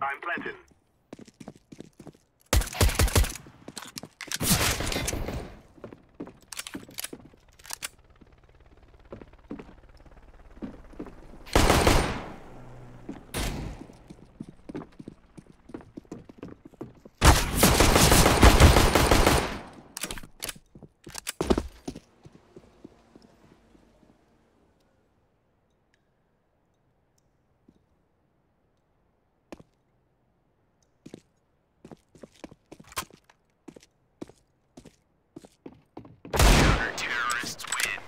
I'm planting. Terrorists win.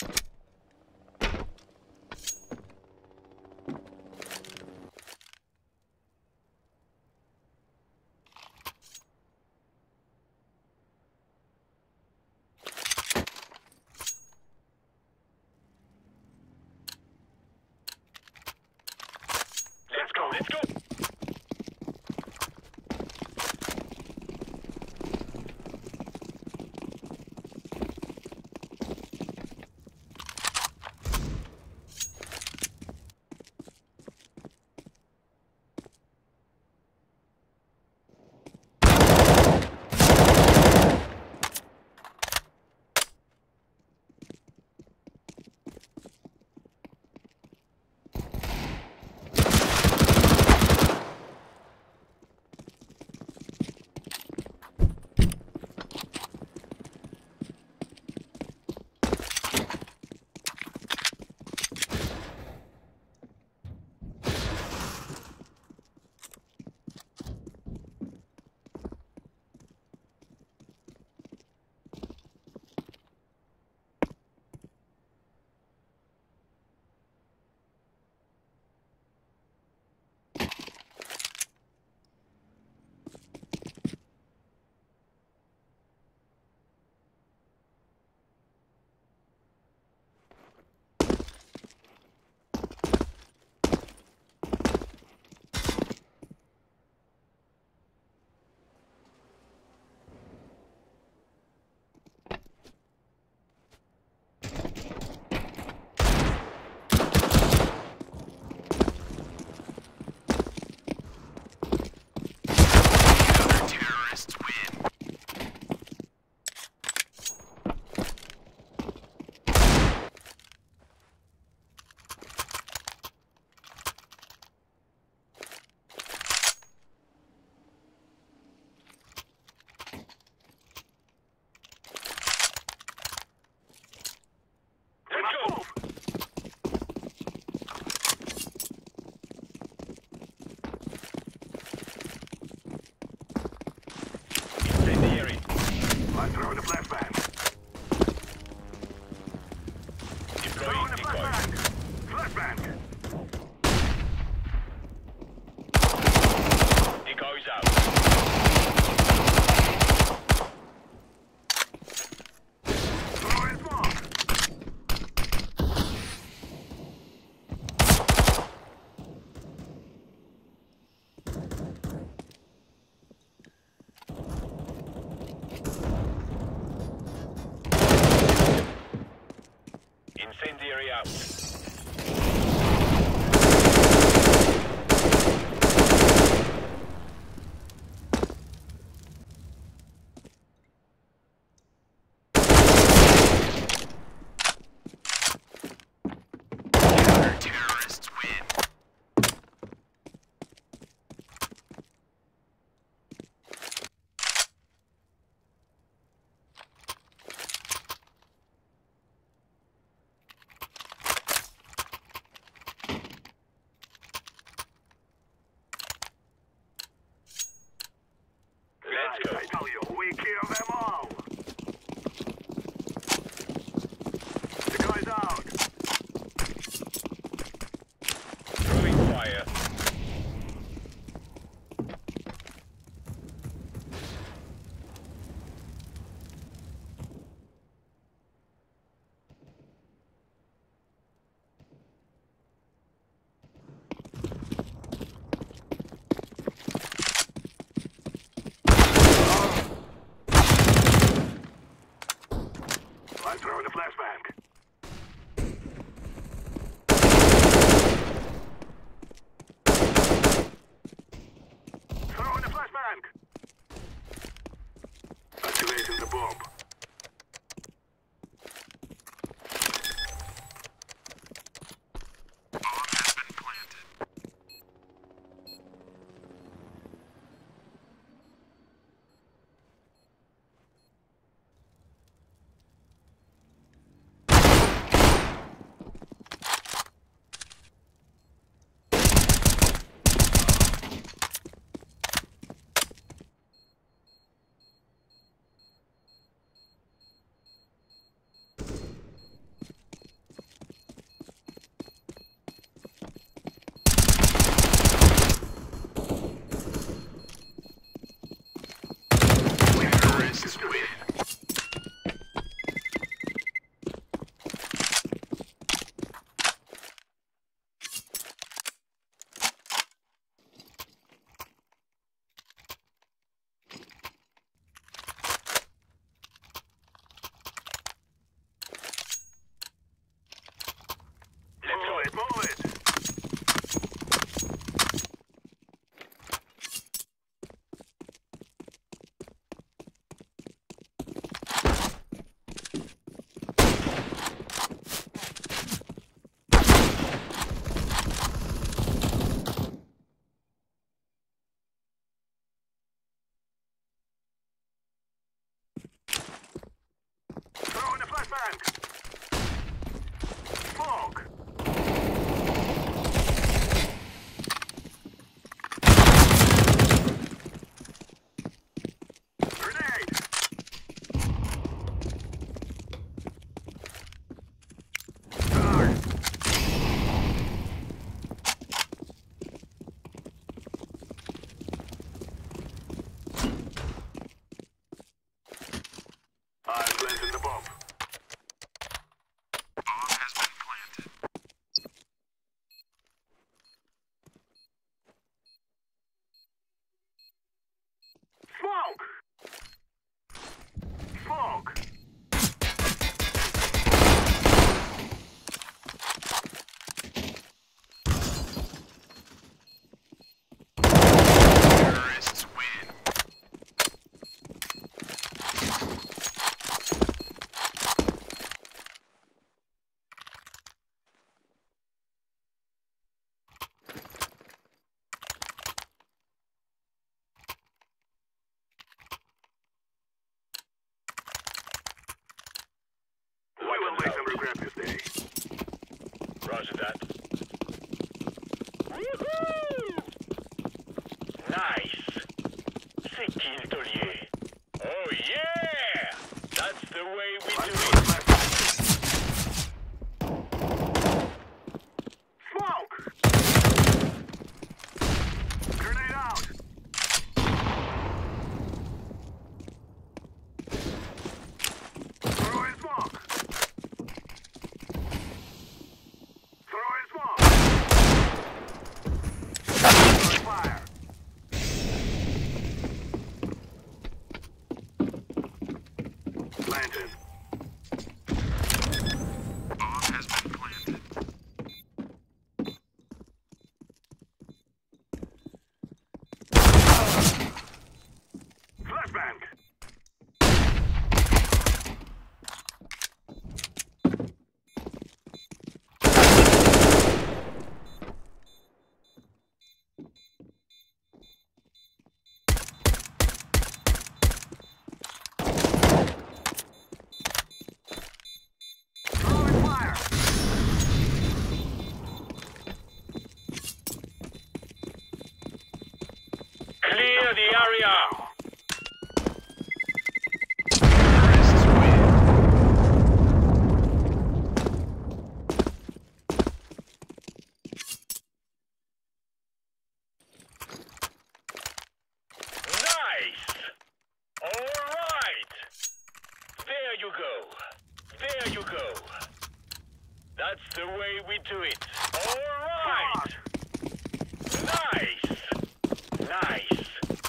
Let's go, let's go! Terrorists win. Let's go! Incendiary. I'm throwing a flashbang. Deploying Throwing a decoy. flashbang! Flashbang! Decoys out. Throwing smoke! Incendiary out. Terrorists win. it, move it. Throw in the flashbang. Smoke. Grenade. Dark. I'm planting the bomb. Bomb has been planted. Smoke. Smoke. Terrorists win. We will make them regret this day. Roger that. Woohoo! Nice! C'est qui le taulier? Oh yeah! That's the way we I'm do throwing it. the flashbang. Smoke. Grenade out. Throw in smoke. Throw in smoke. Throwing fire. Planted. Bomb has been planted. Flashbang. Throwing fire. Clear the area! Terrorists win. Nice! Alright! There you go. There you go. That's the way we do it. Alright! Nice! Nice!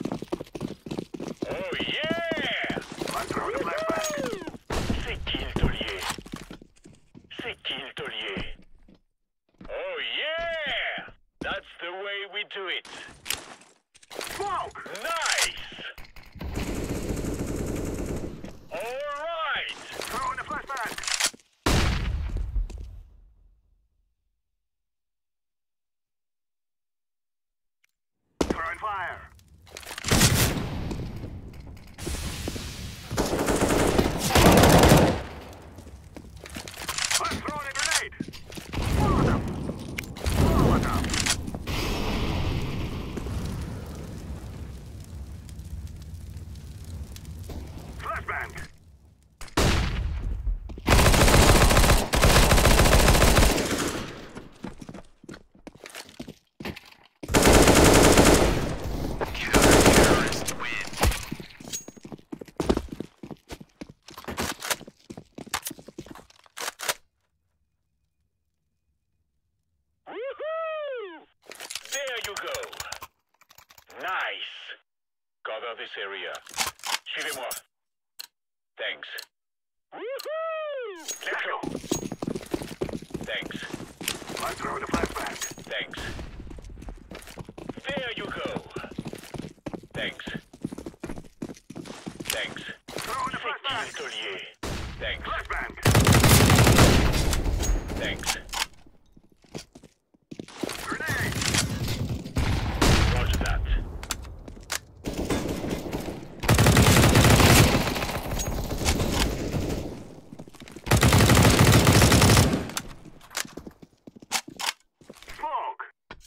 Oh yeah! I'm throwing the flashbang. C'est qui le taulier? C'est qui le taulier? Oh yeah! That's the way we do it. Smoke. Nice! Alright! Throw in the flashbang. Throwing fire. I'm throwing a grenade. Molotov. Molotov. Flashbang. Counter-terrorists win. Woohoo! There you go. Nice. Cover this area. Suivez-moi. Thanks. Woohoo! Let's go. Thanks. I'm I'm throwing a flashbang. Thanks. There you go. Thanks. Thanks. Throwing a C'est qui flashbang. le taulier? Thanks. Flashbang. Thanks. Grenade. Roger that. Smoke.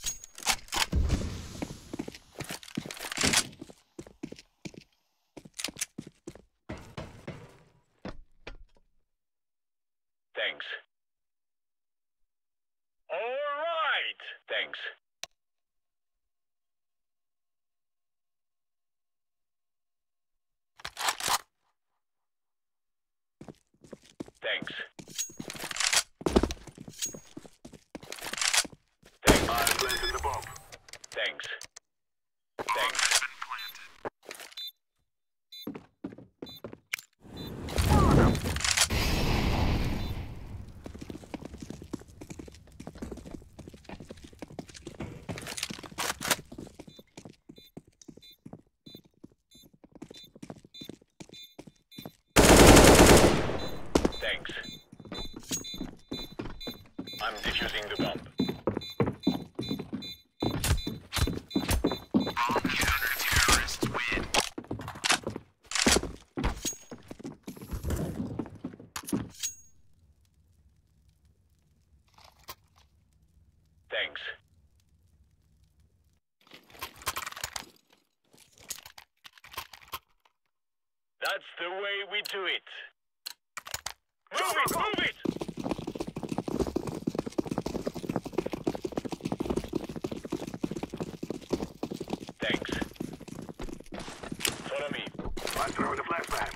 Thanks. All right. Thanks. Thanks. Thanks. I'm planting the bomb. Thanks. Bomb Thanks. has been planted. Thanks. I'm defusing the bomb. Bomb counter-terrorists win. Thanks. That's the way we do it. Move it! Move it! Thanks. Follow me. I'm throwing a flashbang.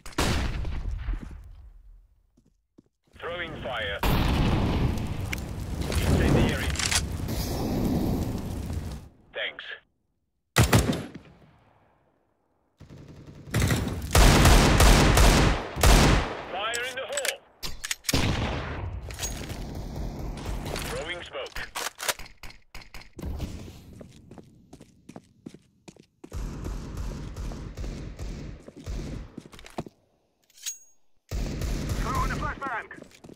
Throwing fire. Incendiary. Thanks. Fire in the hole. Throwing smoke. Throwing a flashbang.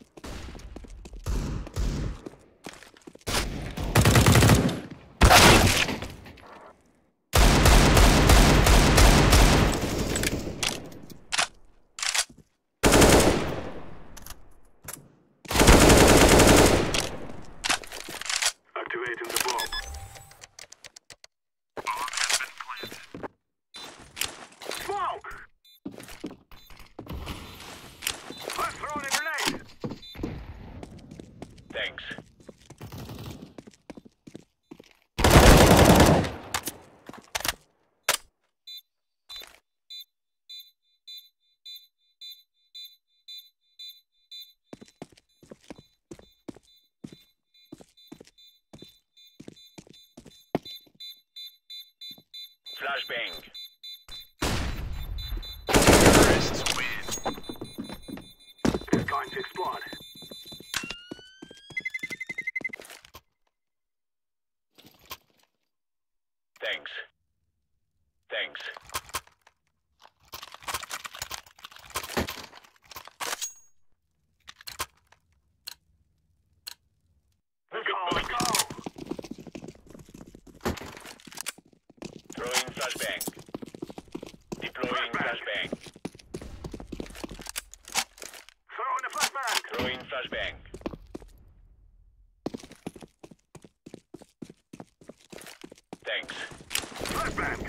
Activating the bomb. Bomb has been planted. Smoke! I'm throwing a grenade. Thanks. Flashbang. Terrorists win. It's going to explode. Thanks. Thanks. Move Go, it, move go! it. Throwing flashbang. Deploying flashbang. Throwing a flashbang. Throwing flashbang. Thanks. Flashbang.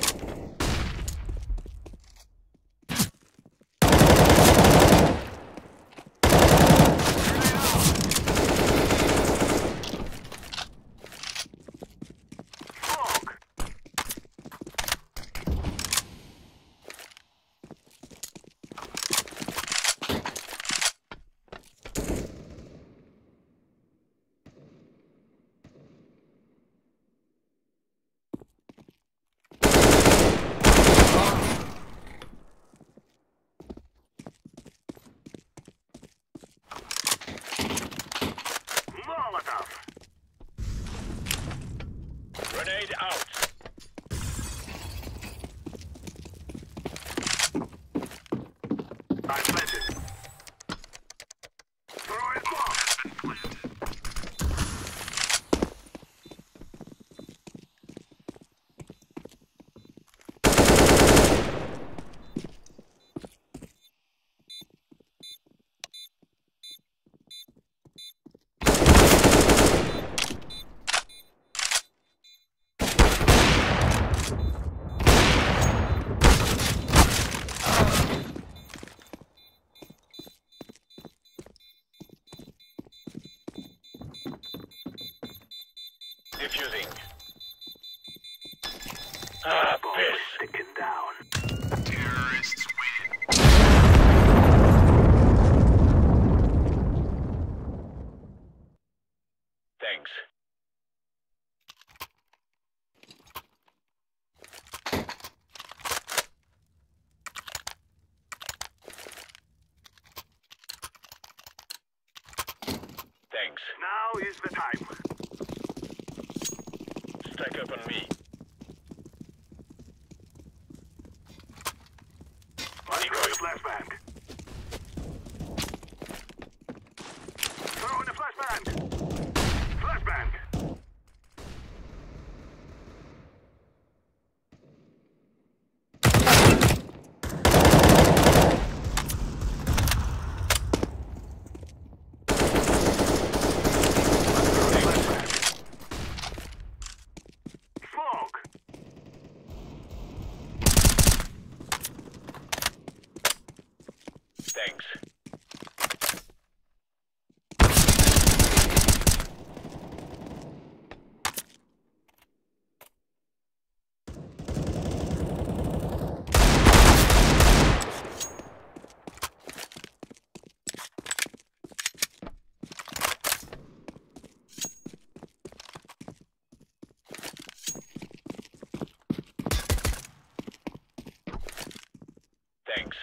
Smoke. Defusing. Ah, piss. Sticking down. Terrorists win. Thanks. Thanks. Now is the time. Stack up on me. I'm throwing a flashbang. Throwing a flashbang. Flashbang. Smoke. Thanks. Thanks.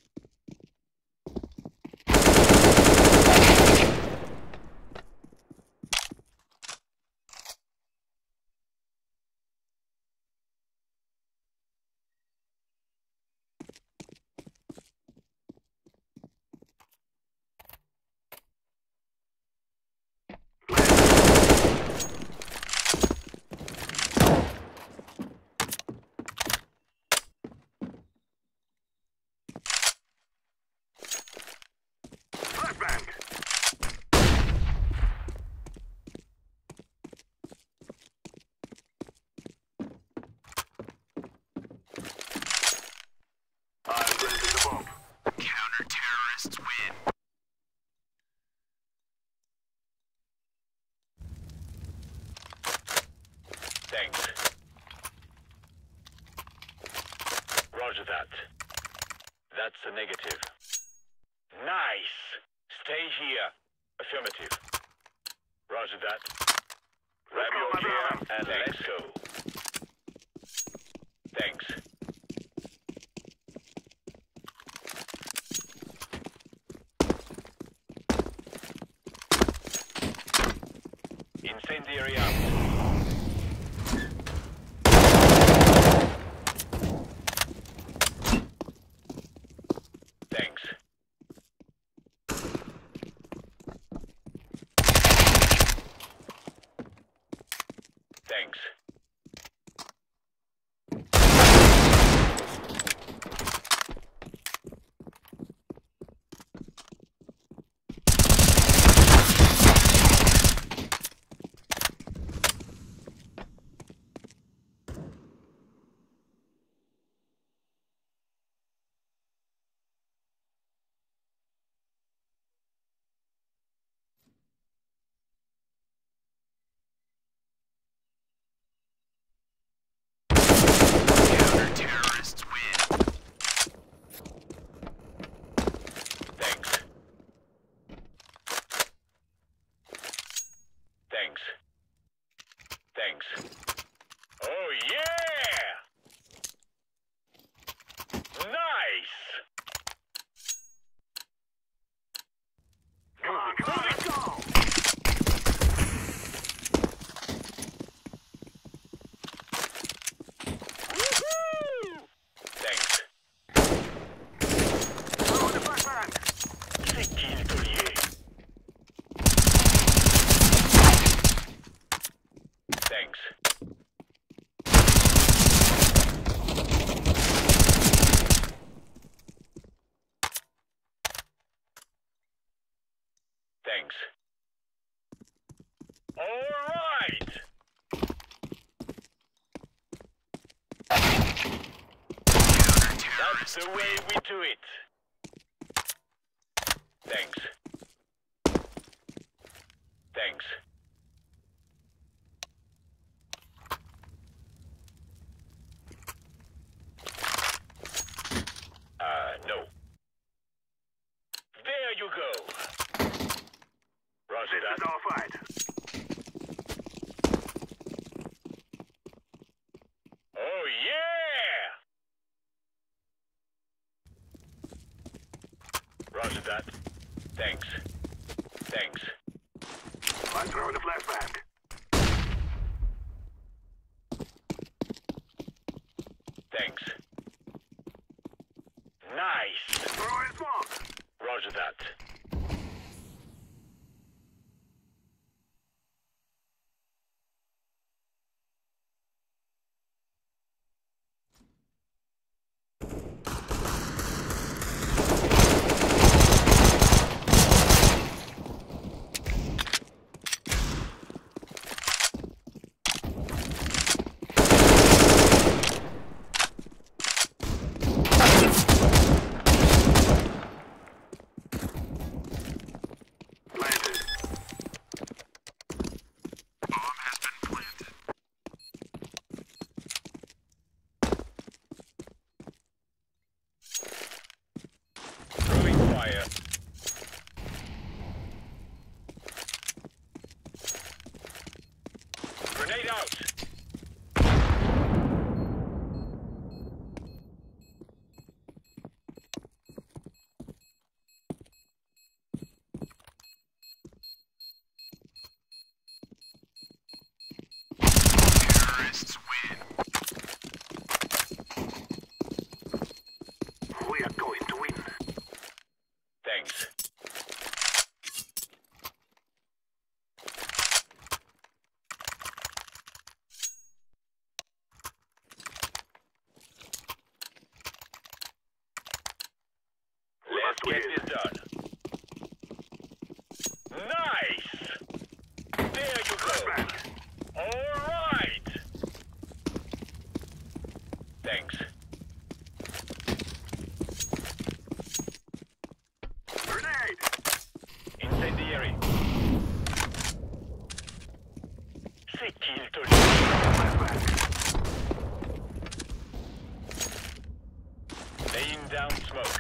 Flashbang. I'm planting the bomb. Counter-terrorists win. Thanks. Roger that. That's a negative. Nice! Stay here. Affirmative. Roger that. Grab your gear and let's go. Thanks. Incendiary out. Thanks. Thanks. Counter-terrorists win. Thanks. Thanks. Thanks. Oh yeah! Nice! Come on, let's go. Thanks. Throwing the flashbang. C'est qui le taulier? Thanks. Thanks. All right. That's the way we do it. Thanks. Thanks. Thanks. Thanks. I'm throwing a flashbang. Thanks. Nice. Throwing smoke. Roger that. Planted. Bomb has been planted. Throwing fire. Grenade out. Terrorists win. We are going to win. Thanks. Let's get this done. Nice! There you go. Flashbang. All right. Thanks. Grenade. Incendiary. C'est qui le taulier? Flashbang. Laying down smoke.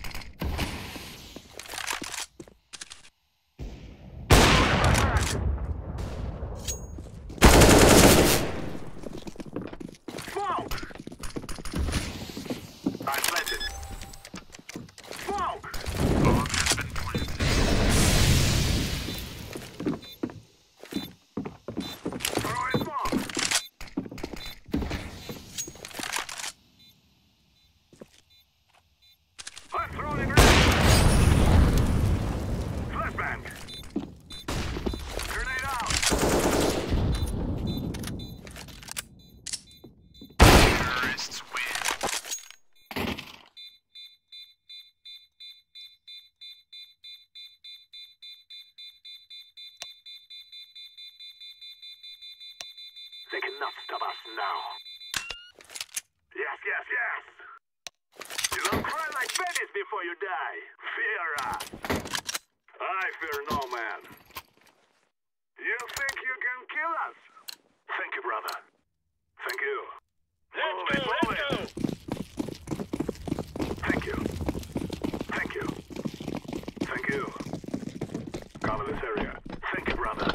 Smoke. I'm planted. Smoke. Bomb has been planted. Throwing smoke. I'm throwing a grenade. Flashbang. Grenade out. Terrorists win. They cannot stop us now. Yes, yes, yes. You will cry like babies before you die. Fear us. I fear no man. You think you can kill us? Thank you, brother. Thank you. Let's go, let's go! Thank you. Thank you. Thank you. Cover this area. Thank you, brother.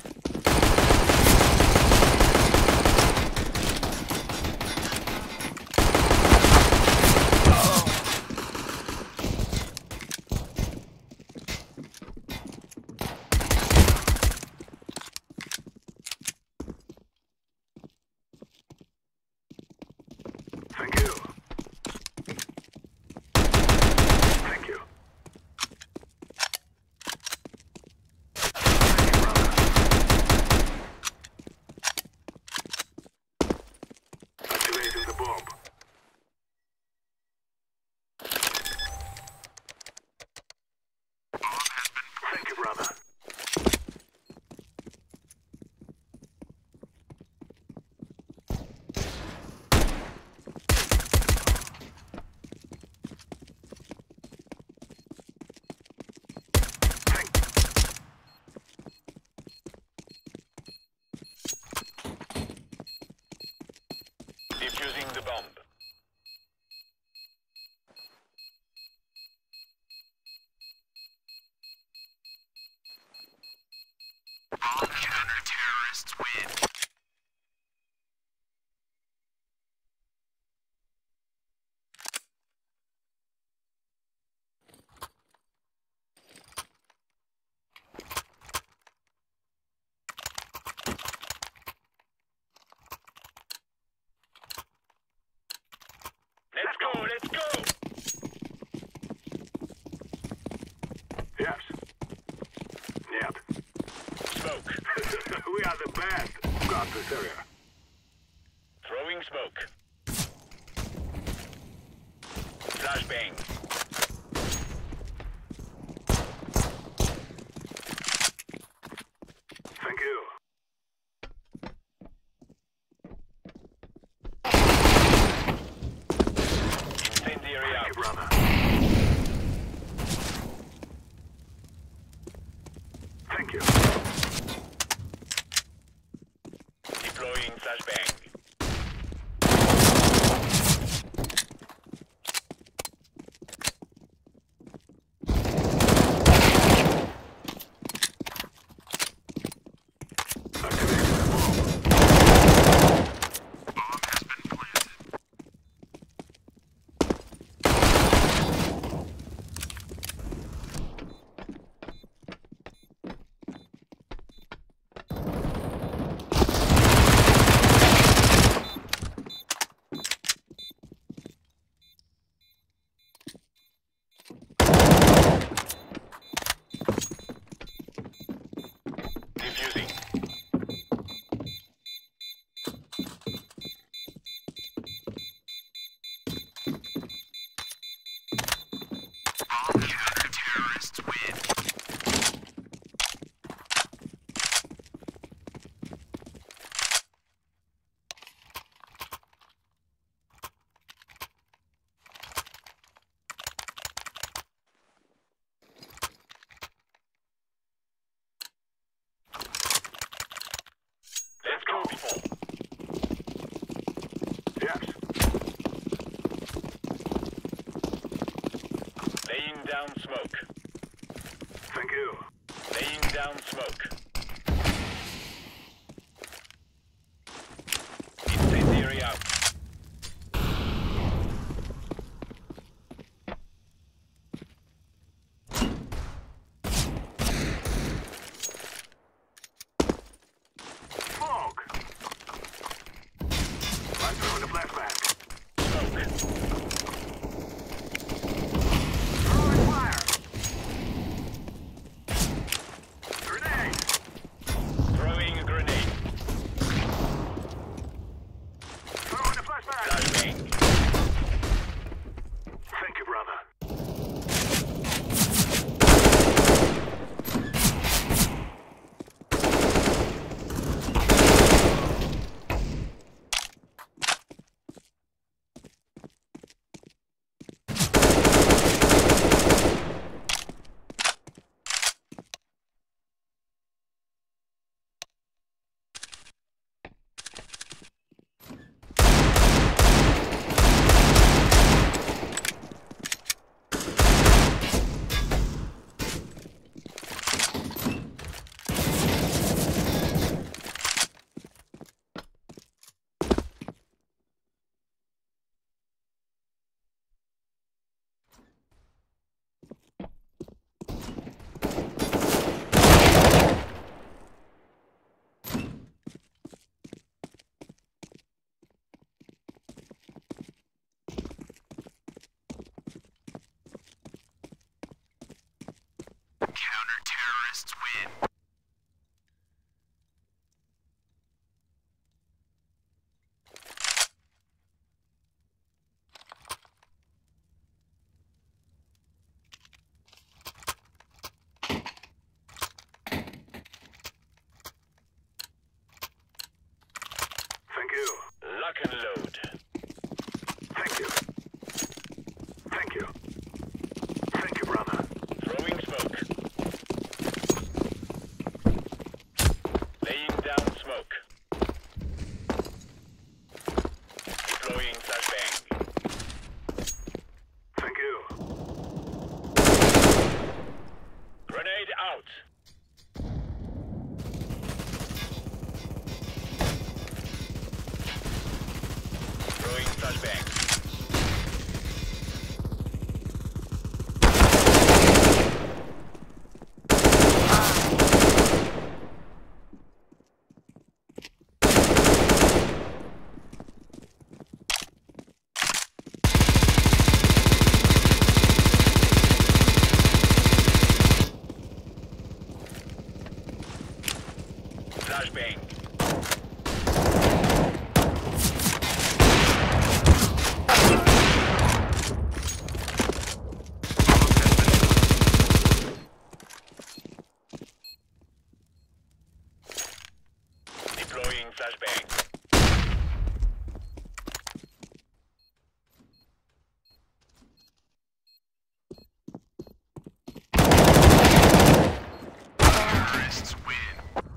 Thank you. Thank you. Thank you, brother. Activating the bomb. Bomb has been Thank you, brother. Defusing the bomb. bomb counter terrorists win. We are the best. Got this area. Throwing smoke. Flashbang. Thank you. Incendiary Thank out. you, brother. Thank you. Deploying flashbang. Defusing. Bomb counter-terrorists win. Let's go, people. Yes. Laying down smoke. Thank you. Laying down smoke. Incendiary out. Smoke. I'm throwing a flashbang. Smoke. Throwing fire. Grenade. Throwing a grenade. Throwing a flashbang. Flashbang. Thank you, brother. Counter-terrorists win. Thank you. Lock and load. Thank you. Thank you. Thank you, brother. Throwing smoke. Laying down smoke. Deploying flashbang. Thank you. Grenade out. Throwing flashbang. Flashbang. Deploying flashbang. Terrorists win.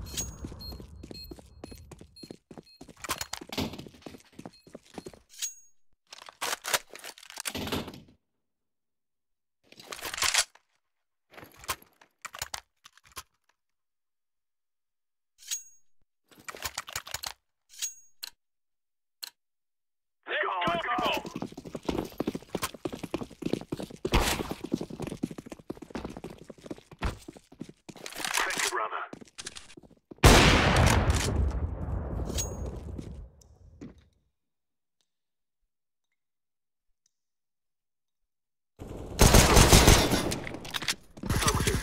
Let's go, people! Thank you, brother. Affirmative.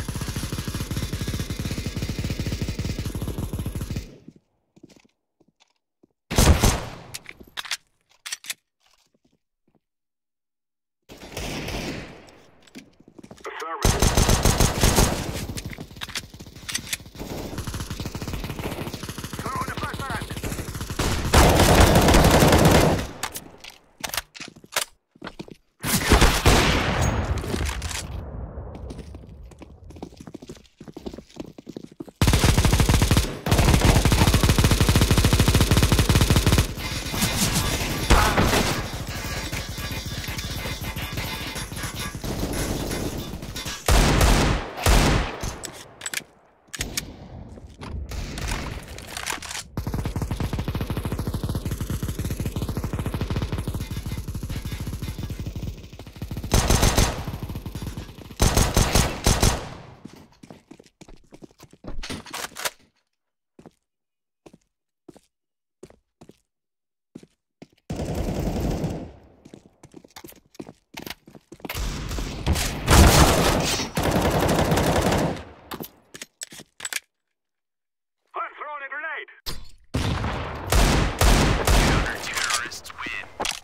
Affirmative. Throw in a flashbang. I'm throwing a grenade. Counter-terrorists win.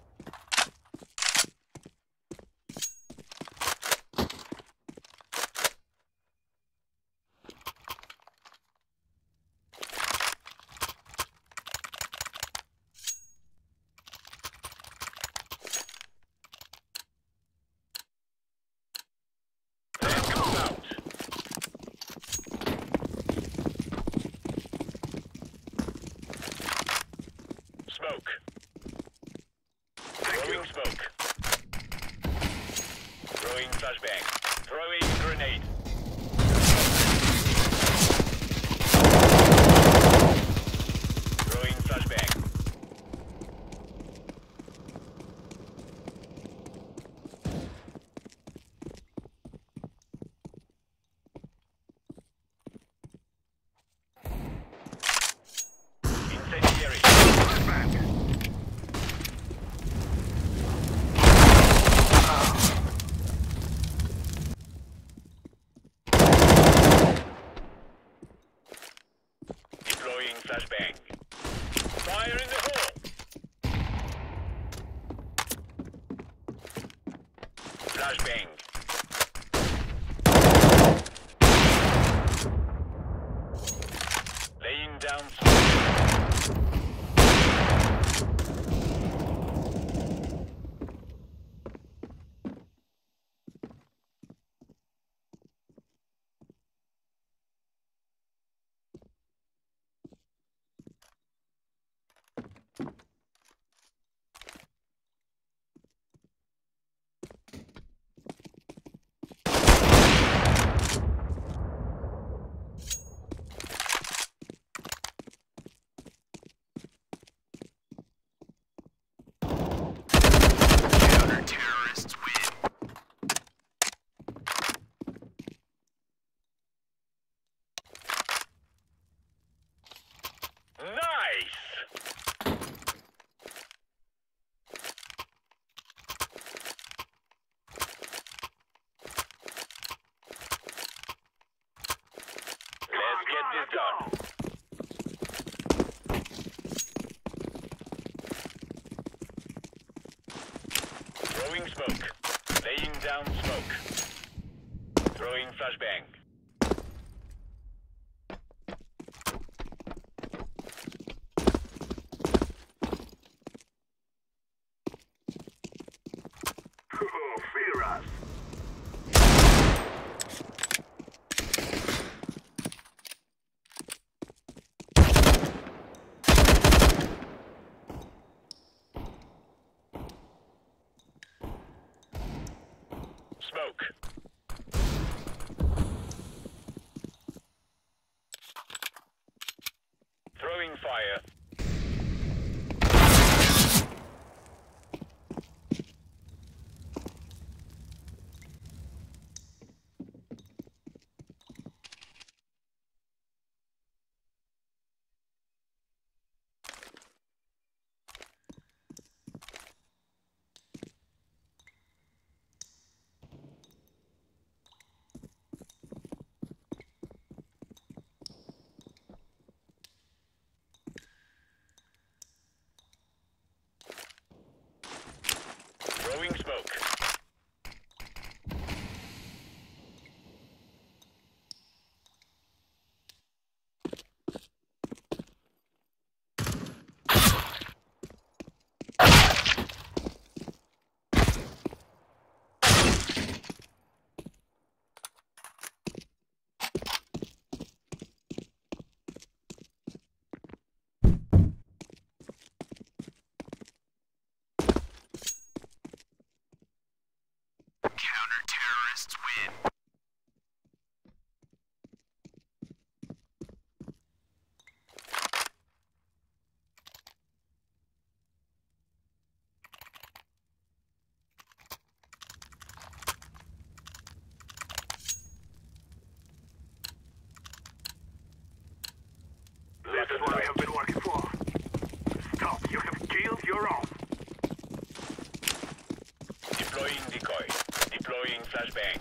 Let's go out. Smoke. Throwing smoke. Throwing flashbang. Throwing grenade. Throwing flashbang. Incendiary. Flashbang. Deploying flashbang. Fire in the hole. Flashbang. Laying down smoke. flashbang. Oh, fear us. Smoke. Throwing fire. Throwing smoke. Counter-terrorists win. This is what I have been working for. Stop, you have killed your own. Deploying decoy. Deploying flashbang.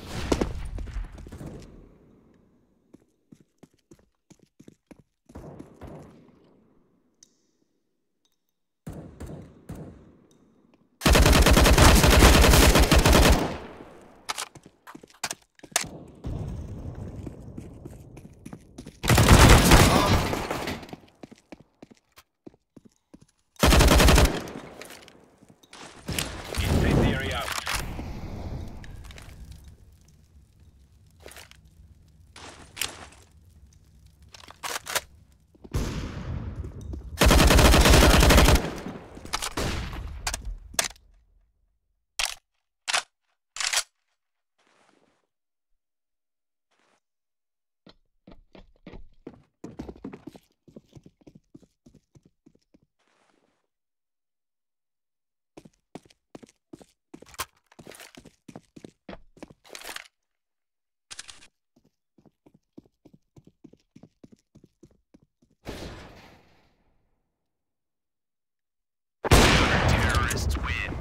Incendiary out. Counter-terrorists win.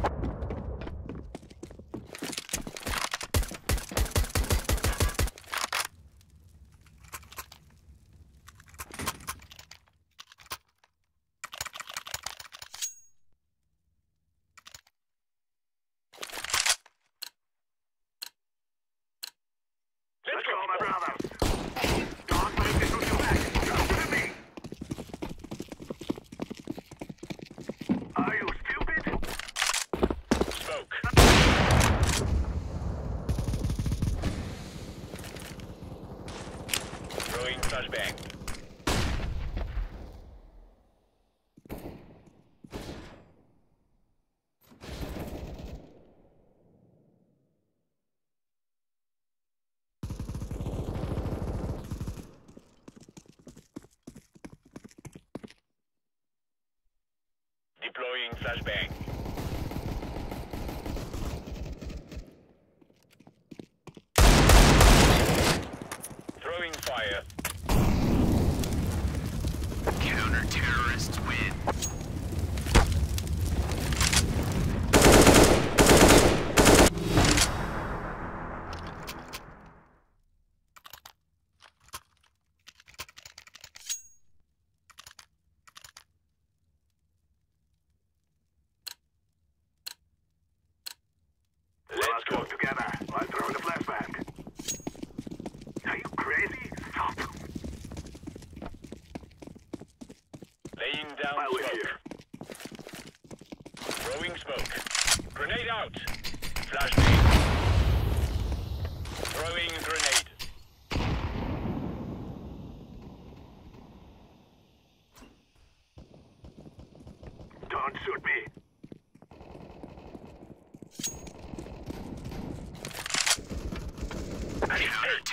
Let's go, my brothers. Don't make this look back. Come to me. Are you stupid? Smoke. Throwing flashbang. Deploying flashbang. Throwing fire. Counter-terrorists win. Laying down I will smoke. here. Throwing smoke. Grenade out. Flashbang. Throwing grenade. Don't shoot me. Counter